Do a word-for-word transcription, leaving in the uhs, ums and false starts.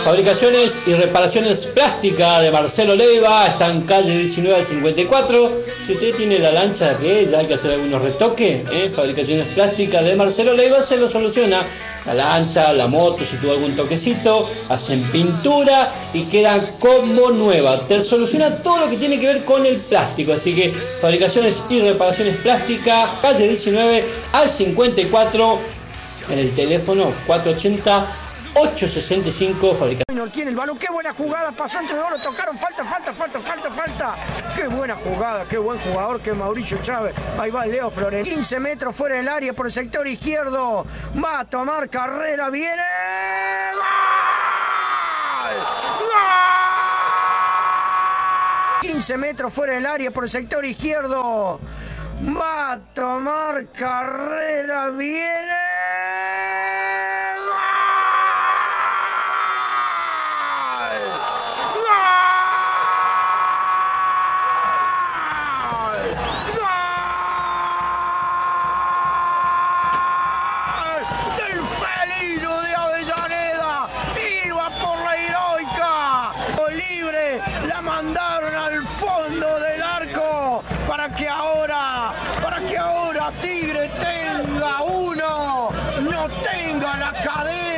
Fabricaciones y reparaciones plásticas de Marcelo Leiva, está en calle diecinueve al cincuenta y cuatro. Si usted tiene la lancha que ya hay que hacer algunos retoques, ¿eh? Fabricaciones plásticas de Marcelo Leiva se lo soluciona. La lancha, la moto, si tuvo algún toquecito, hacen pintura y quedan como nueva. Te soluciona todo lo que tiene que ver con el plástico. Así que fabricaciones y reparaciones plásticas, calle diecinueve al cincuenta y cuatro, en el teléfono cuatro ochenta ocho sesenta y cinco. Fabricación. Tiene el balón, qué buena jugada, pasó entre dos, lo tocaron, falta, falta, falta, falta, falta. Qué buena jugada, qué buen jugador que Mauricio Chávez. Ahí va Leo Flores, quince metros fuera del área por el sector izquierdo. Va a tomar carrera, viene. ¡Gol! quince metros fuera del área por el sector izquierdo. Va a tomar carrera, viene. Mandaron al fondo del arco para que ahora, para que ahora Tigre tenga uno, no tenga la cadena.